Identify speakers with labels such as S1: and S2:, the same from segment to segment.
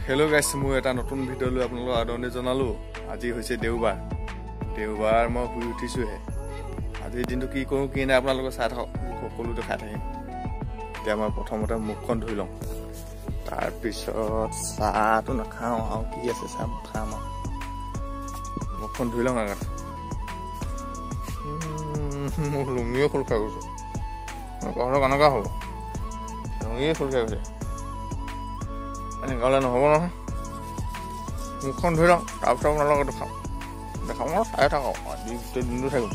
S1: Hello' গাইছ, মই এটা নতুন ভিডিঅ' লৈ আপোনালোকক আদৰণি জনালোঁ। আজি হৈছে দেওবাৰ। মই শুই উঠিছোঁহে। আজিৰ দিনটো কি কৰোঁ কি নাই আপোনালোকে চাই থাকক, সকলো দেখাই থাকিম। এতিয়া মই প্ৰথমতে মুখখন ধুই লওঁ, তাৰপিছত চাহটো নাখাওঁ আৰু কি আছে চাহ খাম আৰু। মুখখন ধুই লওঁ আগত। মোৰ লুঙিয়ে খোল খাই গৈছে। ঘৰলৈ কেনেকুৱা হ'ব? লুঙিয়ে খোল খাই গৈছে। এনেকুৱালে নহ'ব নহয়। মুখখন ধুই লওঁ, তাৰপিছত আপোনালোকে দেখাওঁ চাই থাকক। আজি গোটেই দিনটো থাকিব।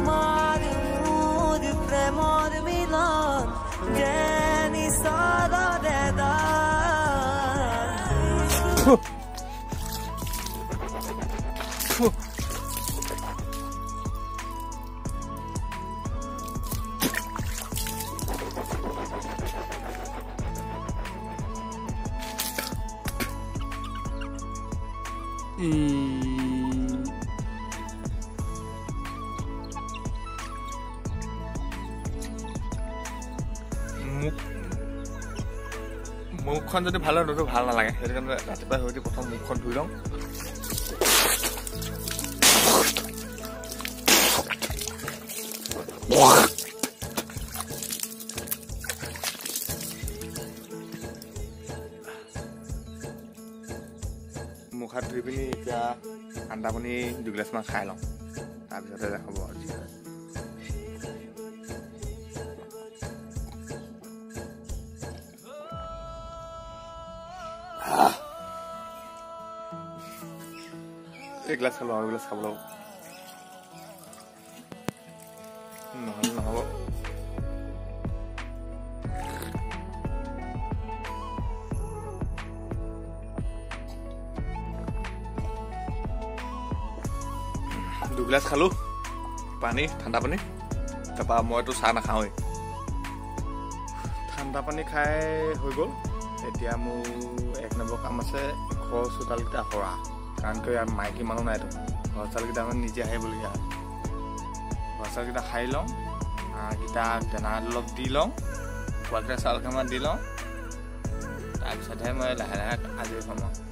S1: মুখখন যদি ভাল হয় ভাল নালাগে, সেইটো কাৰণে ৰাতিপুৱা শুই উঠি প্ৰথম মুখখন ধুই লওঁ। মুখ হাত ধুই পিনি এতিয়া ঠাণ্ডা পানী 2 গিলাচমান খাই লওঁ, তাৰপিছতে হ'ব আৰু যি হয়। এগিলাচ খালোঁ আৰু এগিলাচ খাব লাগিব, নহ'লে নহ'ব। দুগিলাচ খালোঁ পানী, ঠাণ্ডা পানী। তাৰপৰা মইতো চাহ নাখাওঁৱেই। ঠাণ্ডা পানী খাই হৈ গ'ল। এতিয়া মোৰ 1 নম্বৰ কাম আছে, ঘৰ চোতালকেইটা সৰা। কাৰণ কিয় ইয়াত মাইকী মানুহ নাইতো, ঘৰ চাউলকেইটা আমি নিজে সাৰিবলগীয়া হয়। ঘৰ চাউলকেইটা সাৰি লওঁ, হাঁহকেইটা দানা অলপ দি লওঁ, পোৱালিকেইটা চাউল কেইটামান দি লওঁ, তাৰপিছতহে মই লাহে লাহে আজৰি হ'ম আৰু।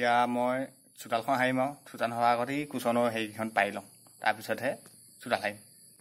S2: এতিয়া মই চোতালখন হাৰিম আৰু চোতাল হোৱাৰ আগতেই কুচনৰ হেৰিখন পাৰি লওঁ তাৰপিছতহে চোতাল হাৰিম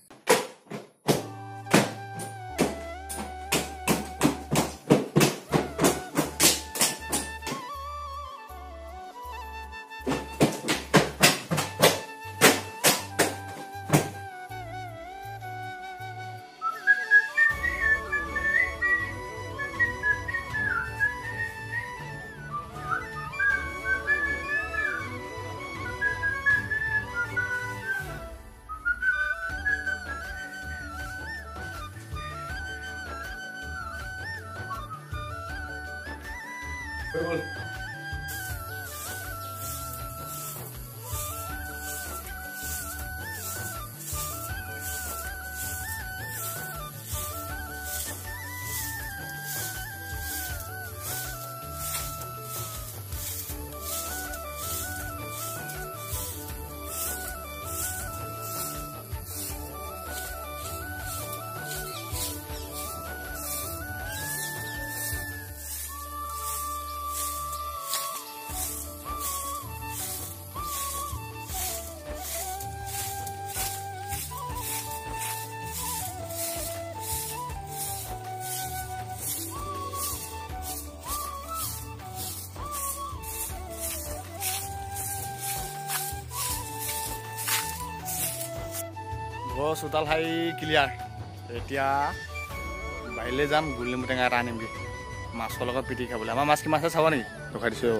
S2: ঘৰ চোতাল হাৰি ক্লিয়াৰ এতিয়া বাহিৰলৈ যাম গোলনেমু টেঙা এটা আনিমগৈ মাছৰ লগত পিটিকি খাবলৈ আমাৰ মাছ কি মাছে চাব নেকি ৰখাই দিছোঁ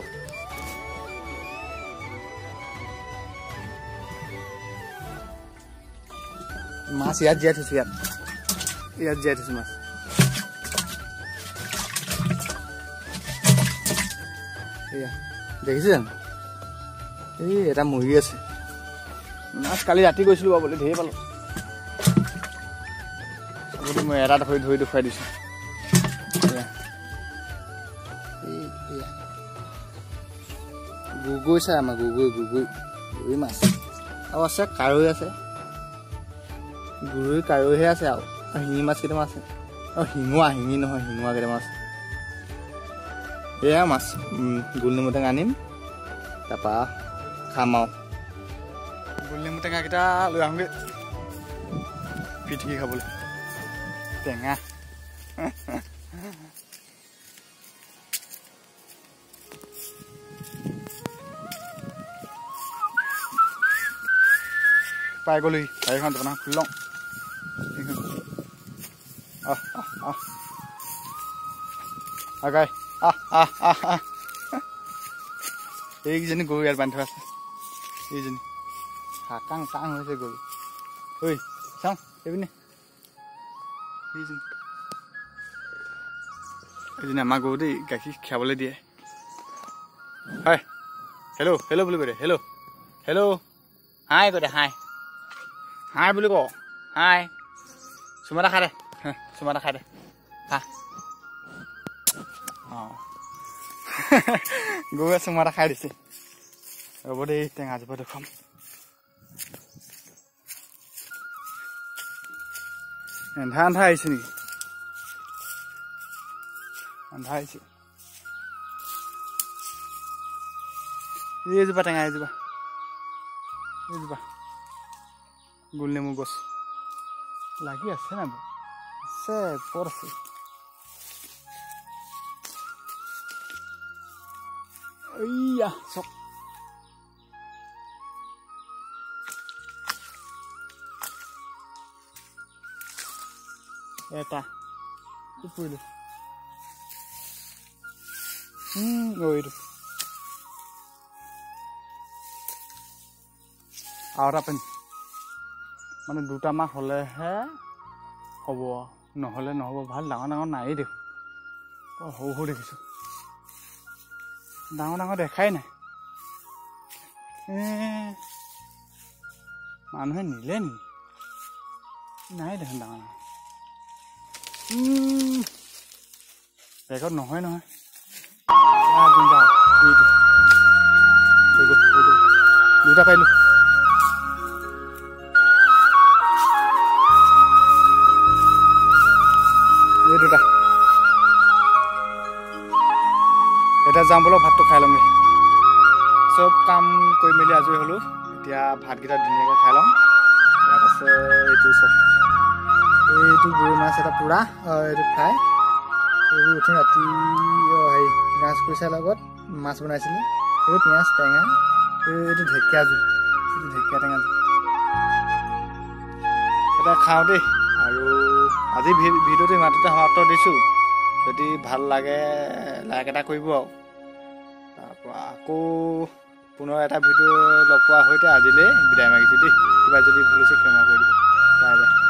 S2: মাছ ইয়াত জীয়াই থৈছোঁ ইয়াত জীয়াই থৈছোঁ মাছ এয়া দেখিছে জানো এই এটা মৰি আছে মাছ কালি ৰাতি গৈছিলোঁ বাৰু বুলি ধেৰ পালোঁ চবতে মই এটা ধৰি দেখুৱাই দিছোঁ গুগৈ চাই আমাৰ গুগৈ মাছ আৰু আছে কাৰৈ আছে গুৰৈ কাৰৈহে আছে আৰু শিঙি মাছ কেইটামান আছে আৰু শিঙি নহয় শিঙুৱা কেইটামান আছে এয়া মাছ গোলনেমু টেঙা আনিম তাৰপৰা খাম আৰু গোলনেমু টেঙা কেইটা লৈ আহোঁগৈ পিটিকি খাবলৈ টেঙা পাই গ'লোহি গাড়ীখন দোকানখন খুলি লওঁ গাই এইকেইজনী গৰু ইয়াত বান্ধি থোৱা আছে এইজনী কাং হৈছে গৰু ঐ চাওঁ এইপিনে এইজনী আমাৰ গৰু দেই গাখীৰ খাবলৈ দিয়ে হয় হেল্ল' বুলি কৈ দে হেল্ল' হাই কৈ দে হাই বুলি ক হাই চুমা এটা খাই দে হা অঁ গৰুৱে চুমা এটা খাই দিছে ৰ'ব দেই টেঙা জোপা দেখুৱাম আন্ধা আহিছে নেকি আন্ধা আহিছে এইজোপা টেঙা এইজোপা গোলনেমু গছ লাগি আছে না আছে পৰ আছে এইয়া চক এটা পৰিলো এইটো আৰু এটা মানে দুটামান হ'লেহে হ'ব নহ'লে নহ'ব ভাল ডাঙৰ নায়েই দেখোঁ সৰু দেখিছোঁ ডাঙৰ দেখাই নাই মানুহে নিলে নেকি নাই দেখোন ডাঙৰ বেগত নহয় দুটা পাইলোঁ এই দুটা এতিয়া যাম বোলো ভাতটো খাই ল'মগৈ চব কাম কৰি মেলি আজৰি হ'লোঁ এতিয়া ভাতকেইটা ধুনীয়াকৈ খাই লওঁ ইয়াত আছে এইটো চব এইটো গৰৈ মাছ এটা পুৰা এইটো ফ্ৰাই এইবোৰ উঠি ৰাতি হেৰি গাজ কুইচাৰ লগত মাছ বনাইছিলে এইটো পিঁয়াজ টেঙা এইটো ঢেকীয়া জোল এইটো ঢেকীয়া টেঙা জোল এটা খাওঁ দেই আৰু আজি ভিডিঅ'টো ইমানতে সমাপ্ত দিছোঁ যদি ভাল লাগে লাইক এটা কৰিব আৰু তাৰপৰা আকৌ পুনৰ এটা ভিডিঅ' লগ পোৱাৰ সৈতে আজিলৈ বিদায় মাগিছোঁ দেই কিবা যদি ভুল হৈছে ক্ষমা কৰি দিব বাই বাই